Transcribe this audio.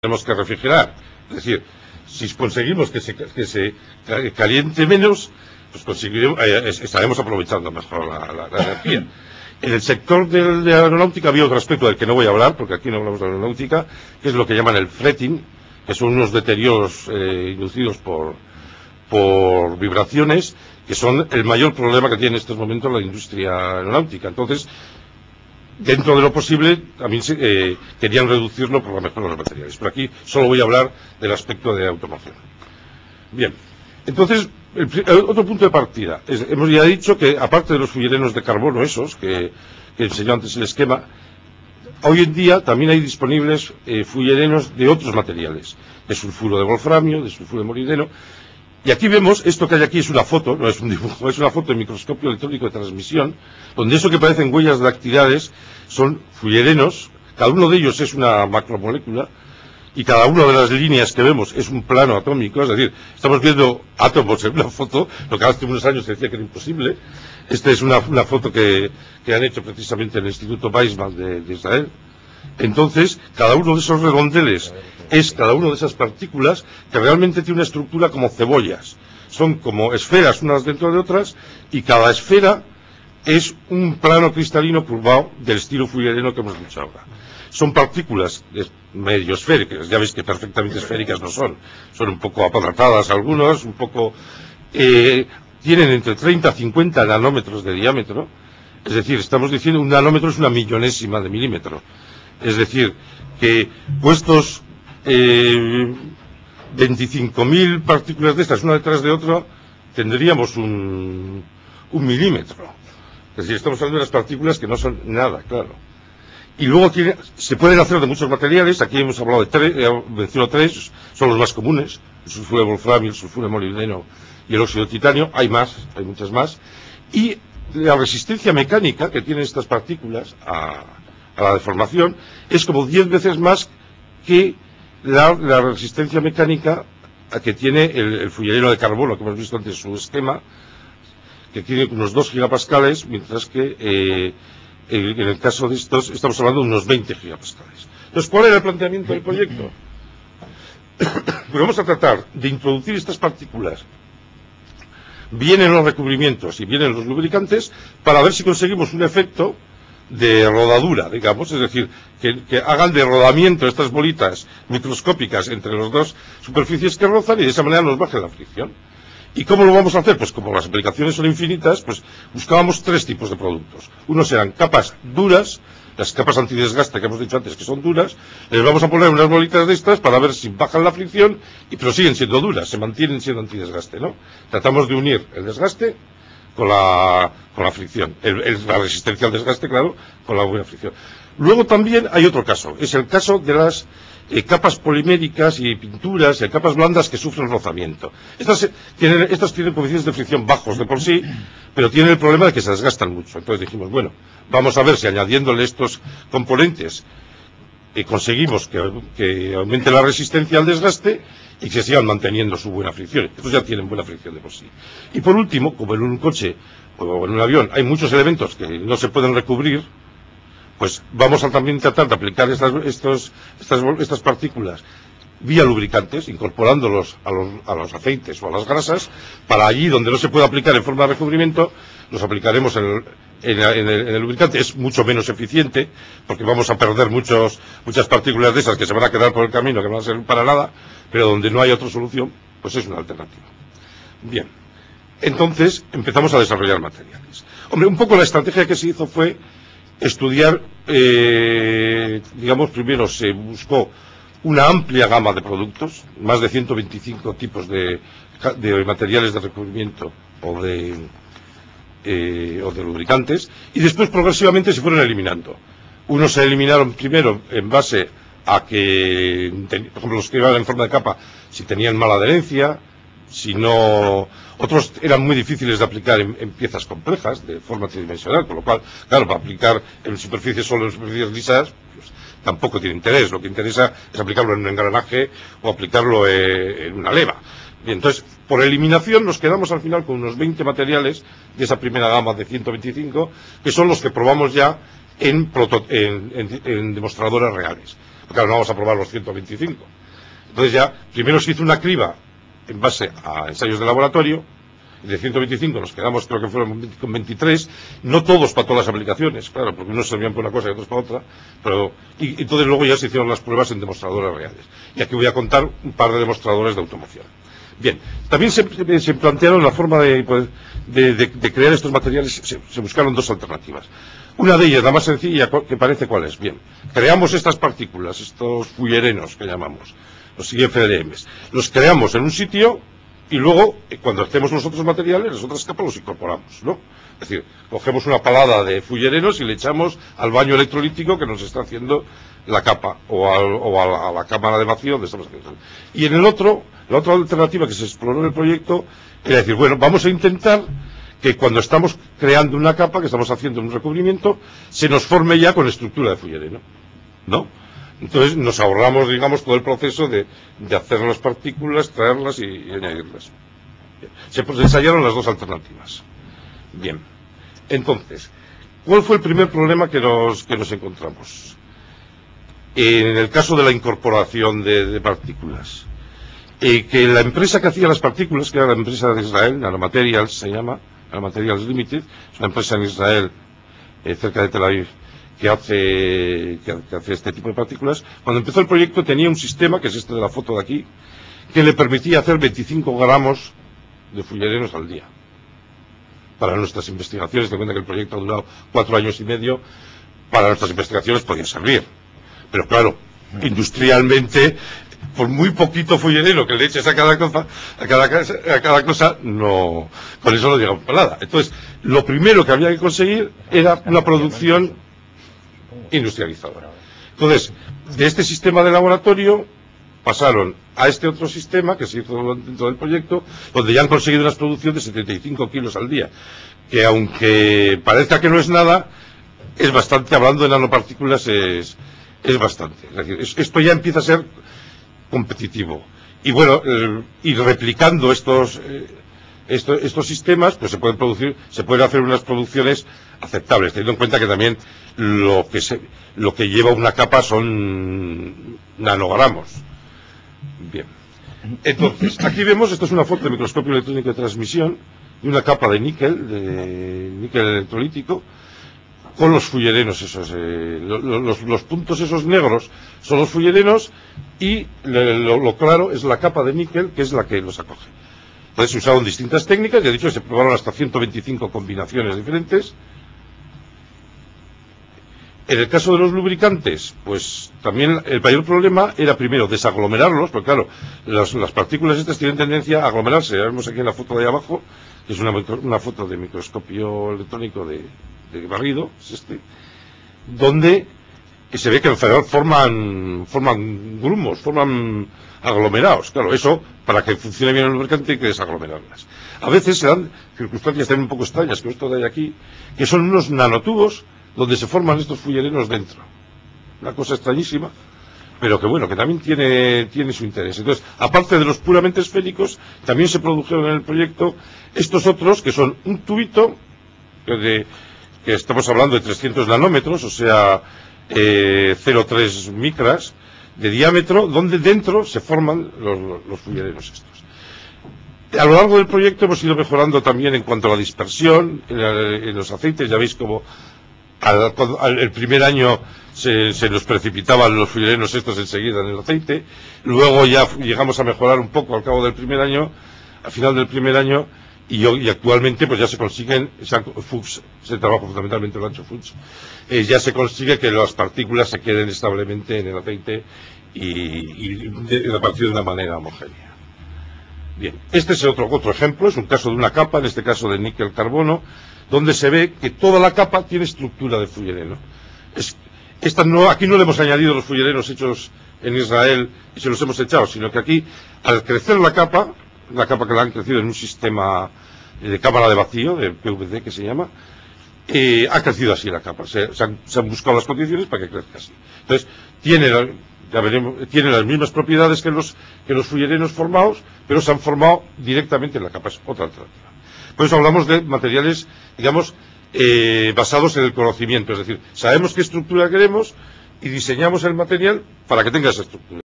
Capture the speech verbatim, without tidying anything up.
tenemos que refrigerar. Es decir, si conseguimos que se, que se caliente menos, pues conseguiremos, eh, estaremos aprovechando mejor la, la, la energía. En el sector de, de la aeronáutica había otro aspecto del que no voy a hablar, porque aquí no hablamos de aeronáutica, que es lo que llaman el fretting, que son unos deterioros eh, inducidos por, por vibraciones, que son el mayor problema que tiene en estos momentos la industria aeronáutica. Entonces, dentro de lo posible, también se, eh, querían reducirlo por la mejora de los materiales. Pero aquí solo voy a hablar del aspecto de automoción. Bien, entonces, el, el otro punto de partida. Es, hemos ya dicho que, aparte de los fullerenos de carbono, esos, que, que enseñó antes el esquema, hoy en día también hay disponibles eh, fullerenos de otros materiales, de sulfuro de wolframio, de sulfuro de molibdeno. Y aquí vemos, esto que hay aquí es una foto, no es un dibujo, es una foto de microscopio electrónico de transmisión, donde eso que parecen huellas dactilares son fullerenos, cada uno de ellos es una macromolécula, y cada una de las líneas que vemos es un plano atómico, es decir, estamos viendo átomos en una foto, lo que hace unos años se decía que era imposible. Esta es una, una foto que, que han hecho precisamente en el Instituto Weizmann de, de Israel. Entonces, cada uno de esos redondeles es cada una de esas partículas que realmente tiene una estructura como cebollas. Son como esferas unas dentro de otras, y cada esfera es un plano cristalino curvado del estilo fullereno que hemos dicho ahora. Son partículas medio esféricas, ya veis que perfectamente esféricas no son, son un poco apadratadas algunos, un poco, eh, tienen entre treinta a cincuenta nanómetros de diámetro, es decir, estamos diciendo un nanómetro es una millonésima de milímetro, es decir, que puestos eh, veinticinco mil partículas de estas, una detrás de otra, tendríamos un, un milímetro, es decir, estamos hablando de las partículas que no son nada, claro. Y luego tiene, se pueden hacer de muchos materiales, aquí hemos hablado de tres, eh, menciono tres, son los más comunes, el sulfuro de wolframio, el sulfuro de molibdeno y el óxido de titanio, hay más, hay muchas más, y la resistencia mecánica que tienen estas partículas a, a la deformación es como diez veces más que la, la resistencia mecánica que tiene el, el fullereno de carbono, que hemos visto antes su esquema, que tiene unos dos gigapascales, mientras que eh, en el caso de estos estamos hablando de unos veinte gigapascales. Entonces, ¿cuál era el planteamiento del proyecto? Pues vamos a tratar de introducir estas partículas bien en los recubrimientos y bien en los lubricantes para ver si conseguimos un efecto de rodadura, digamos, es decir, que, que hagan de rodamiento estas bolitas microscópicas entre las dos superficies que rozan y de esa manera nos baje la fricción. ¿Y cómo lo vamos a hacer? Pues como las aplicaciones son infinitas, pues buscábamos tres tipos de productos. Unos eran capas duras, las capas antidesgaste que hemos dicho antes que son duras, les vamos a poner unas bolitas de estas para ver si bajan la fricción, y pero siguen siendo duras, se mantienen siendo antidesgaste, ¿no? Tratamos de unir el desgaste con la, con la fricción, el, el, la resistencia al desgaste, claro, con la buena fricción. Luego también hay otro caso, es el caso de las eh, capas poliméricas y pinturas, y capas blandas que sufren rozamiento. Estas, eh, tienen, estas tienen coeficientes de fricción bajos de por sí, pero tienen el problema de que se desgastan mucho. Entonces dijimos, bueno, vamos a ver si añadiéndole estos componentes eh, conseguimos que, que aumente la resistencia al desgaste y que sigan manteniendo su buena fricción. Estos ya tienen buena fricción de por sí. Y por último, como en un coche o en un avión hay muchos elementos que no se pueden recubrir, pues vamos a también tratar de aplicar estas, estos, estas, estas partículas vía lubricantes, incorporándolos a los, a los aceites o a las grasas, para allí donde no se puede aplicar en forma de recubrimiento, los aplicaremos en el, en, en, el, en el lubricante. Es mucho menos eficiente, porque vamos a perder muchos, muchas partículas de esas que se van a quedar por el camino, que no van a servir para nada, pero donde no hay otra solución, pues es una alternativa. Bien, entonces empezamos a desarrollar materiales. Hombre, un poco la estrategia que se hizo fue estudiar, eh, digamos, primero se buscó una amplia gama de productos, más de ciento veinticinco tipos de, de materiales de recubrimiento o de, eh, o de lubricantes, y después progresivamente se fueron eliminando. Unos se eliminaron primero en base a que, por ejemplo, los que iban en forma de capa, si tenían mala adherencia, si no, otros eran muy difíciles de aplicar en, en piezas complejas, de forma tridimensional, con lo cual, claro, para aplicar en superficies solo en superficies lisas, pues, tampoco tiene interés. Lo que interesa es aplicarlo en un engranaje o aplicarlo eh, en una leva. Y entonces, por eliminación, nos quedamos al final con unos veinte materiales de esa primera gama de ciento veinticinco, que son los que probamos ya en, proto, en, en, en demostradoras reales. Claro, no vamos a probar los ciento veinticinco. Entonces ya, primero se hizo una criba en base a ensayos de laboratorio, y de ciento veinticinco nos quedamos, creo que fueron con veintitrés, no todos para todas las aplicaciones, claro, porque unos servían para una cosa y otros para otra, pero, y, y entonces luego ya se hicieron las pruebas en demostradores reales. Y aquí voy a contar un par de demostradores de automoción. Bien, también se, se plantearon la forma de, pues, de, de, de crear estos materiales, se, se buscaron dos alternativas. Una de ellas, la más sencilla, que parece cuál es. Bien, creamos estas partículas, estos fullerenos que llamamos, los I F D Ms, los creamos en un sitio y luego, cuando hacemos los otros materiales, las otras capas los incorporamos, ¿no? Es decir, cogemos una palada de fullerenos y le echamos al baño electrolítico que nos está haciendo la capa, o, al, o a, la, a la cámara de vacío donde estamos haciendo. Y en el otro, la otra alternativa que se exploró en el proyecto era decir, bueno, vamos a intentar que cuando estamos creando una capa, que estamos haciendo un recubrimiento, se nos forme ya con estructura de fullereno, ¿no? Entonces nos ahorramos, digamos, todo el proceso de, de hacer las partículas, traerlas y, y añadirlas. Bien. Se pues, ensayaron las dos alternativas. Bien. Entonces, ¿cuál fue el primer problema que nos, que nos encontramos? En el caso de la incorporación de, de partículas. Eh, que la empresa que hacía las partículas, que era la empresa de Israel, Nanomaterials se llama, Nanomaterials Limited, es una empresa en Israel, eh, cerca de Tel Aviv, que hace, que, que hace este tipo de partículas. Cuando empezó el proyecto tenía un sistema, que es este de la foto de aquí, que le permitía hacer veinticinco gramos de fullerenos al día. Para nuestras investigaciones, ten en cuenta que el proyecto ha durado cuatro años y medio, para nuestras investigaciones podía servir. Pero claro, industrialmente, por muy poquito fullereno que le eches a cada cosa, a cada, a cada cosa, no, con eso no llegamos a nada. Entonces, lo primero que había que conseguir era una producción industrializada. Entonces, de este sistema de laboratorio pasaron a este otro sistema que se hizo dentro del proyecto, donde ya han conseguido una producción de setenta y cinco kilos al día, que aunque parezca que no es nada, es bastante, hablando de nanopartículas, es, es bastante. Es decir, es, esto ya empieza a ser competitivo. Y bueno, eh, y replicando estos, eh, estos, estos sistemas, pues se pueden producir, se pueden hacer unas producciones aceptables, teniendo en cuenta que también lo que se, lo que lleva una capa son nanogramos. Bien. Entonces, aquí vemos, esto es una foto de microscopio electrónico de transmisión, de una capa de níquel, de níquel electrolítico, con los fullerenos esos, eh, los, los, los puntos esos negros son los fullerenos y lo, lo claro es la capa de níquel, que es la que los acoge. Entonces se usaron distintas técnicas, ya he dicho que se probaron hasta ciento veinticinco combinaciones diferentes. En el caso de los lubricantes, pues también el mayor problema era primero desaglomerarlos, porque claro, las, las partículas estas tienen tendencia a aglomerarse. Ya vemos aquí en la foto de ahí abajo, que es una, una foto de microscopio electrónico de, de barrido, es este, donde se ve que alrededor forman, forman grumos, forman aglomerados. Claro, eso, para que funcione bien el lubricante hay que desaglomerarlas. A veces se dan circunstancias también un poco extrañas, como esto de ahí aquí, que son unos nanotubos donde se forman estos fullerenos dentro. Una cosa extrañísima, pero que bueno, que también tiene, tiene su interés. Entonces, aparte de los puramente esféricos, también se produjeron en el proyecto estos otros, que son un tubito, que, de, que estamos hablando de trescientos nanómetros, o sea, eh, cero coma tres micras de diámetro, donde dentro se forman los, los fullerenos estos. A lo largo del proyecto hemos ido mejorando también en cuanto a la dispersión, en, en los aceites. Ya veis como Al, al, el primer año se, se nos precipitaban los fullerenos estos enseguida en el aceite, luego ya llegamos a mejorar un poco al cabo del primer año, al final del primer año, y, y actualmente pues ya se consiguen, Fuchs, se trabaja fundamentalmente el ancho Fuchs, eh, ya se consigue que las partículas se queden establemente en el aceite y, y de, a partir de una manera homogénea. Bien, este es otro, otro ejemplo, es un caso de una capa, en este caso de níquel carbono, donde se ve que toda la capa tiene estructura de fullereno. Es, esta no, aquí no le hemos añadido los fullerenos hechos en Israel y se los hemos echado, sino que aquí, al crecer la capa, la capa que la han crecido en un sistema de cámara de vacío, de P V C que se llama, eh, ha crecido así la capa. Se, se, han, se han buscado las condiciones para que crezca así. Entonces, tiene, ya veremos, tiene las mismas propiedades que los, que los fullerenos formados, pero se han formado directamente en la capa. Es otra alternativa. Por eso hablamos de materiales, digamos, eh, basados en el conocimiento. Es decir, sabemos qué estructura queremos y diseñamos el material para que tenga esa estructura.